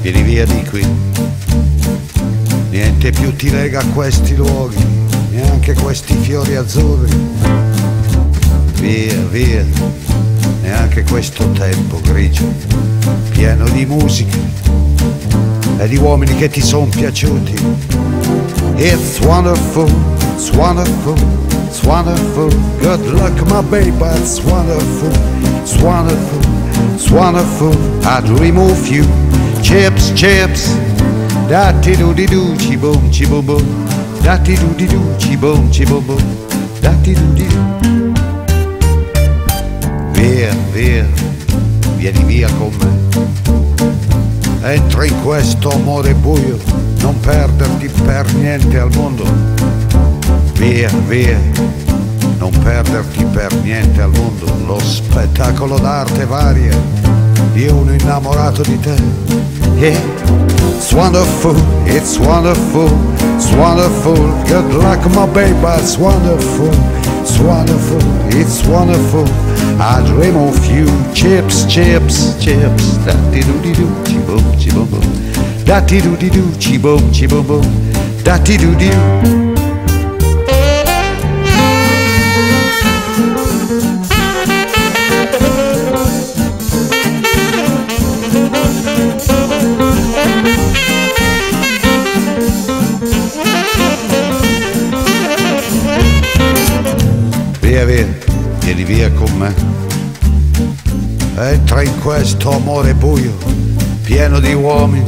vieni via di qui. Niente più ti lega a questi luoghi, neanche questi fiori azzurri. Via, via, neanche questo tempo grigio, pieno di musica e di uomini che ti son piaciuti. It's wonderful, it's wonderful, it's wonderful. Good luck my baby, it's wonderful, it's wonderful, it's wonderful. I dream of you. Chips, chips, datti-du-di-du, ci-boom, ci-boom-boom. Datti-du-di-du, ci-boom, ci-boom-boom. Datti-du-di-du. Via, via, vieni via con me. Entra in questo amore buio, non perderti per niente al mondo. Via, via, non perderti per niente al mondo. Lo spettacolo d'arte varia di uno innamorato di te. Yeah, it's wonderful, it's wonderful, it's wonderful. Good luck my baby, it's wonderful, it's wonderful, it's wonderful. I dream of you. Chips, chips, chips. Datti-du-di-du, ci-boom, ci-boom-boom. Datti-du-di-du, ci-boom, ci-boom-boom. Datti-du-di-du. Via, via, vieni via con me. Entra in questo amore buio, pieno di uomini.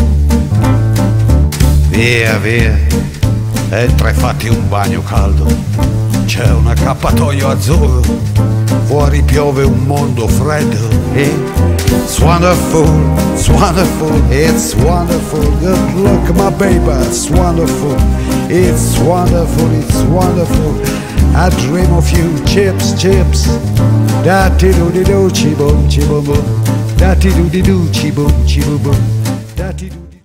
Via, via, entra e fatti un bagno caldo. C'è un accappatoio azzurro, fuori piove un mondo freddo. It's wonderful, it's wonderful, it's wonderful. Good luck my baby, it's wonderful, it's wonderful, it's wonderful. I dream of you. Chips, chips. Datti-du-di-du, ci-boom, ci-boom-boom. Datti-du-di-du, ci-boom, ci-boom-boom. Datti-du-di-du.